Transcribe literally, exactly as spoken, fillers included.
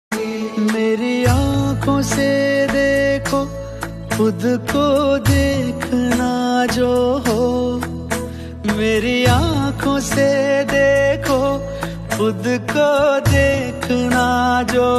मेरी आंखों से देखो खुद को देखना जो हो, मेरी आंखों से देखो खुद को देखना जो